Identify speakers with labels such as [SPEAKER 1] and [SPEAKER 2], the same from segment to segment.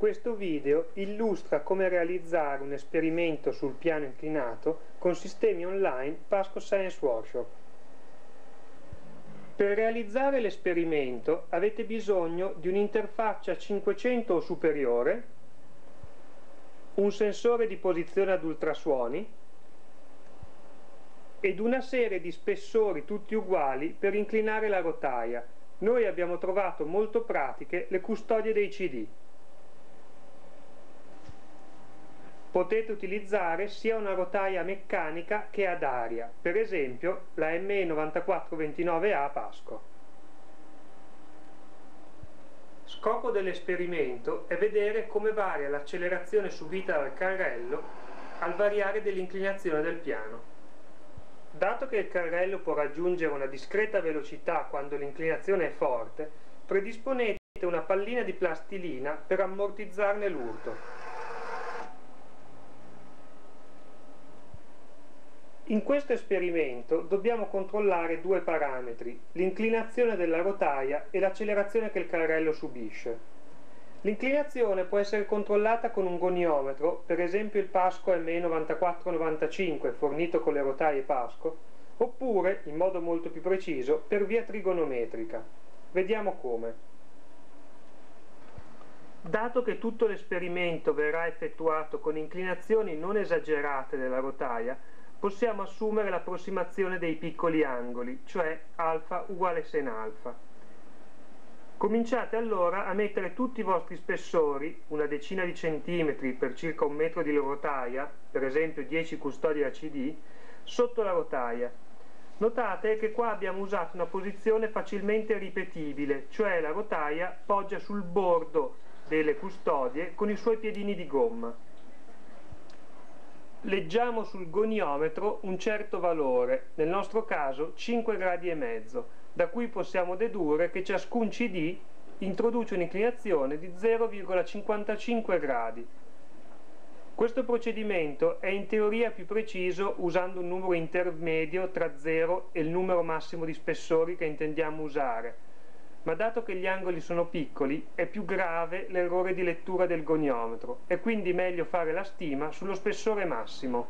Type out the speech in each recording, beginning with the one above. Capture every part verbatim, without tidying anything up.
[SPEAKER 1] Questo video illustra come realizzare un esperimento sul piano inclinato con sistemi online Pasco Science Workshop. Per realizzare l'esperimento avete bisogno di un'interfaccia cinquecento o superiore, un sensore di posizione ad ultrasuoni ed una serie di spessori tutti uguali per inclinare la rotaia. Noi abbiamo trovato molto pratiche le custodie dei C D. Potete utilizzare sia una rotaia meccanica che ad aria, per esempio la M E nove quattro due nove A Pasco. Scopo dell'esperimento è vedere come varia l'accelerazione subita dal carrello al variare dell'inclinazione del piano. Dato che il carrello può raggiungere una discreta velocità quando l'inclinazione è forte, predisponete una pallina di plastilina per ammortizzarne l'urto. In questo esperimento dobbiamo controllare due parametri, l'inclinazione della rotaia e l'accelerazione che il carrello subisce. L'inclinazione può essere controllata con un goniometro, per esempio il Pasco M E nove quattro nove cinque fornito con le rotaie Pasco, oppure, in modo molto più preciso, per via trigonometrica. Vediamo come. Dato che tutto l'esperimento verrà effettuato con inclinazioni non esagerate della rotaia, possiamo assumere l'approssimazione dei piccoli angoli, cioè alfa uguale sen alfa. Cominciate allora a mettere tutti i vostri spessori, una decina di centimetri per circa un metro di rotaia, per esempio dieci custodie a C D, sotto la rotaia. Notate che qua abbiamo usato una posizione facilmente ripetibile, cioè la rotaia poggia sul bordo delle custodie con i suoi piedini di gomma. Leggiamo sul goniometro un certo valore, nel nostro caso cinque gradi e mezzo, da cui possiamo dedurre che ciascun C D introduce un'inclinazione di zero virgola cinquantacinque gradi. Questo procedimento è in teoria più preciso usando un numero intermedio tra zero e il numero massimo di spessori che intendiamo usare, ma dato che gli angoli sono piccoli è più grave l'errore di lettura del goniometro, è quindi meglio fare la stima sullo spessore massimo.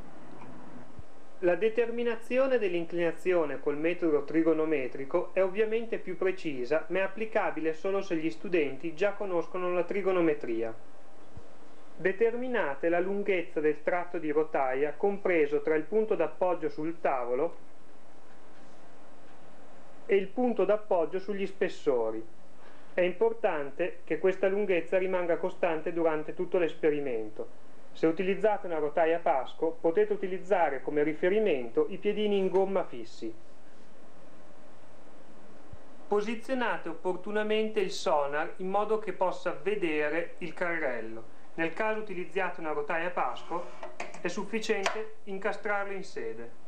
[SPEAKER 1] La determinazione dell'inclinazione col metodo trigonometrico è ovviamente più precisa, ma è applicabile solo se gli studenti già conoscono la trigonometria. Determinate la lunghezza del tratto di rotaia compreso tra il punto d'appoggio sul tavolo e il punto d'appoggio sugli spessori. È importante che questa lunghezza rimanga costante durante tutto l'esperimento. Se utilizzate una rotaia Pasco, potete utilizzare come riferimento i piedini in gomma fissi. Posizionate opportunamente il sonar in modo che possa vedere il carrello. Nel caso utilizziate una rotaia Pasco, è sufficiente incastrarlo in sede.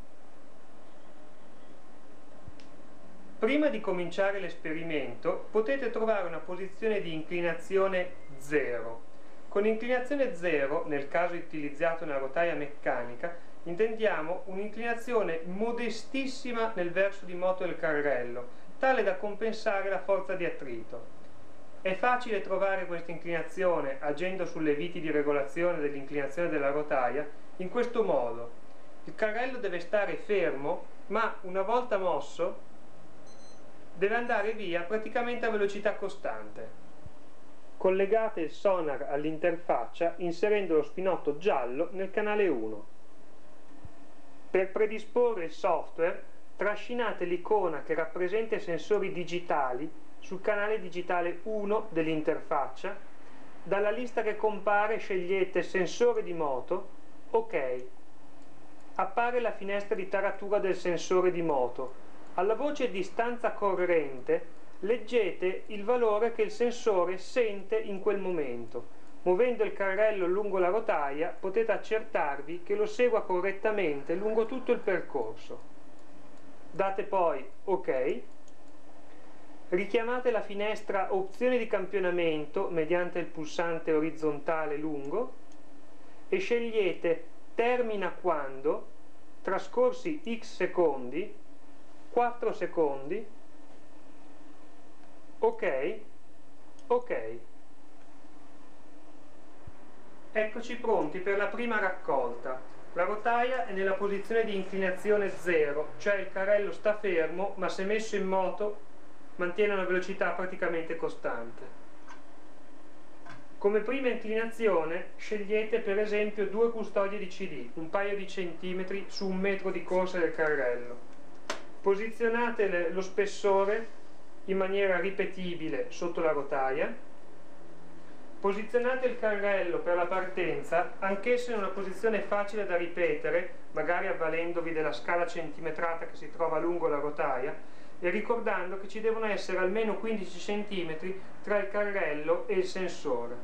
[SPEAKER 1] Prima di cominciare l'esperimento potete trovare una posizione di inclinazione zero. Con inclinazione zero, nel caso utilizziate una rotaia meccanica, intendiamo un'inclinazione modestissima nel verso di moto del carrello, tale da compensare la forza di attrito. È facile trovare questa inclinazione agendo sulle viti di regolazione dell'inclinazione della rotaia in questo modo. Il carrello deve stare fermo, ma una volta mosso deve andare via praticamente a velocità costante. Collegate il sonar all'interfaccia inserendo lo spinotto giallo nel canale uno. Per predisporre il software, trascinate l'icona che rappresenta i sensori digitali sul canale digitale uno dell'interfaccia. Dalla lista che compare scegliete sensore di moto, ok. Appare la finestra di taratura del sensore di moto. Alla voce distanza corrente leggete il valore che il sensore sente in quel momento. Muovendo il carrello lungo la rotaia potete accertarvi che lo segua correttamente lungo tutto il percorso. Date poi ok. Richiamate la finestra opzioni di campionamento mediante il pulsante orizzontale lungo e scegliete termina quando, trascorsi x secondi, quattro secondi, ok, ok. Eccoci pronti per la prima raccolta. La rotaia è nella posizione di inclinazione zero, cioè il carrello sta fermo, ma se messo in moto mantiene una velocità praticamente costante. Come prima inclinazione scegliete per esempio due custodie di C D, un paio di centimetri su un metro di corsa del carrello. Posizionate lo spessore in maniera ripetibile sotto la rotaia. Posizionate il carrello per la partenza, anch'esso in una posizione facile da ripetere, magari avvalendovi della scala centimetrata che si trova lungo la rotaia, e ricordando che ci devono essere almeno quindici centimetri tra il carrello e il sensore.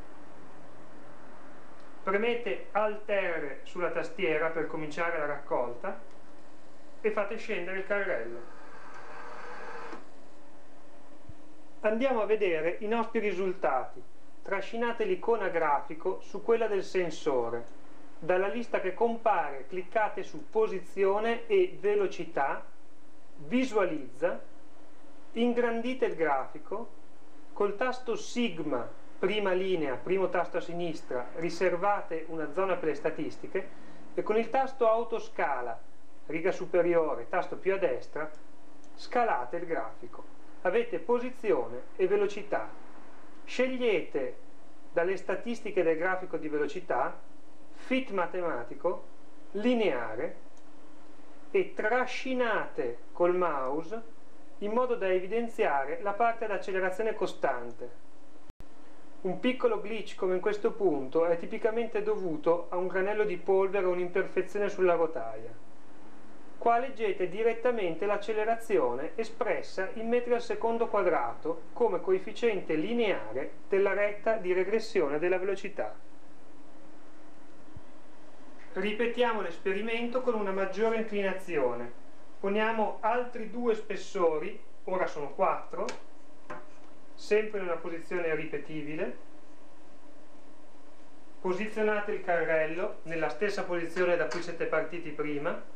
[SPEAKER 1] Premete Alt R sulla tastiera per cominciare la raccolta e fate scendere il carrello. Andiamo a vedere i nostri risultati. Trascinate l'icona grafico su quella del sensore. Dalla lista che compare cliccate su Posizione e Velocità, Visualizza, ingrandite il grafico, col tasto Sigma, prima linea, primo tasto a sinistra, riservate una zona per le statistiche e con il tasto Autoscala, riga superiore, tasto più a destra, scalate il grafico. Avete posizione e velocità. Scegliete dalle statistiche del grafico di velocità fit matematico, lineare e trascinate col mouse in modo da evidenziare la parte ad accelerazione costante. Un piccolo glitch come in questo punto è tipicamente dovuto a un granello di polvere o un'imperfezione sulla rotaia. Qua leggete direttamente l'accelerazione espressa in metri al secondo quadrato come coefficiente lineare della retta di regressione della velocità. Ripetiamo l'esperimento con una maggiore inclinazione. Poniamo altri due spessori, ora sono quattro, sempre in una posizione ripetibile. Posizionate il carrello nella stessa posizione da cui siete partiti prima.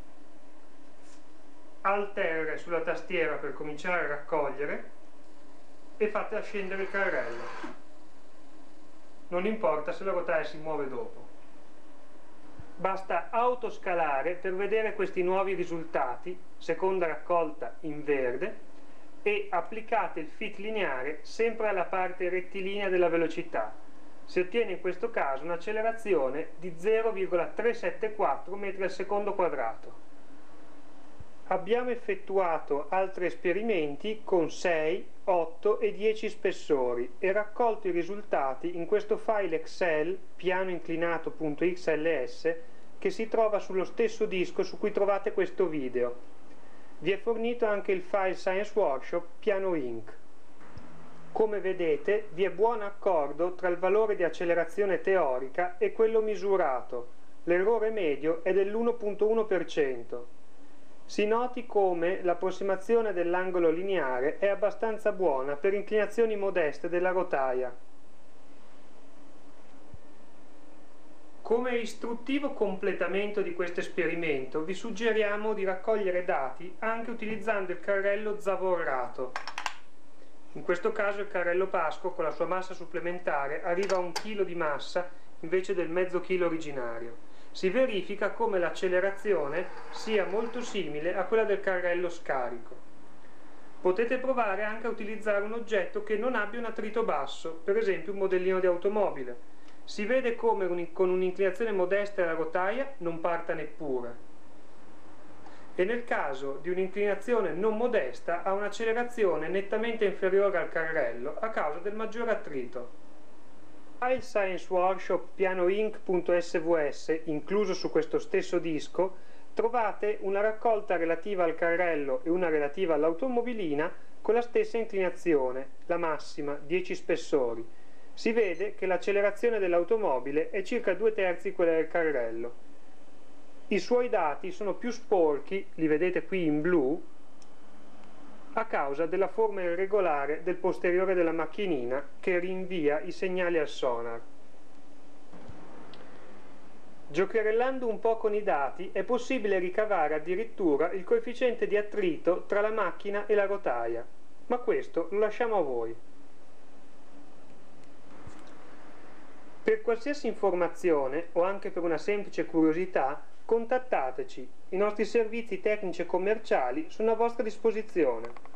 [SPEAKER 1] Alt R sulla tastiera per cominciare a raccogliere e fate scendere il carrello. Non importa se la rotaia si muove dopo. Basta autoscalare per vedere questi nuovi risultati, seconda raccolta in verde, e applicate il fit lineare sempre alla parte rettilinea della velocità. Si ottiene in questo caso un'accelerazione di zero virgola trecentosettantaquattro metri al secondo quadrato. Abbiamo effettuato altri esperimenti con sei, otto e dieci spessori e raccolto i risultati in questo file Excel pianoinclinato.xls che si trova sullo stesso disco su cui trovate questo video. Vi è fornito anche il file Science Workshop Piano Inc. Come vedete vi è buon accordo tra il valore di accelerazione teorica e quello misurato. L'errore medio è dell'uno virgola uno per cento. Si noti come l'approssimazione dell'angolo lineare è abbastanza buona per inclinazioni modeste della rotaia. Come istruttivo completamento di questo esperimento vi suggeriamo di raccogliere dati anche utilizzando il carrello zavorrato. In questo caso il carrello Pasco con la sua massa supplementare arriva a un chilo di massa invece del mezzo chilo originario. Si verifica come l'accelerazione sia molto simile a quella del carrello scarico. Potete provare anche a utilizzare un oggetto che non abbia un attrito basso, per esempio un modellino di automobile. Si vede come un, con un'inclinazione modesta la rotaia non parta neppure. E nel caso di un'inclinazione non modesta ha un'accelerazione nettamente inferiore al carrello a causa del maggiore attrito. File Science Workshop pianoinc.svs, incluso su questo stesso disco, trovate una raccolta relativa al carrello e una relativa all'automobilina con la stessa inclinazione, la massima, dieci spessori. Si vede che l'accelerazione dell'automobile è circa due terzi quella del carrello. I suoi dati sono più sporchi, li vedete qui in blu, a causa della forma irregolare del posteriore della macchinina che rinvia i segnali al sonar. Giocherellando un po' con i dati è possibile ricavare addirittura il coefficiente di attrito tra la macchina e la rotaia, ma questo lo lasciamo a voi. Per qualsiasi informazione o anche per una semplice curiosità, contattateci. I nostri servizi tecnici e commerciali sono a vostra disposizione.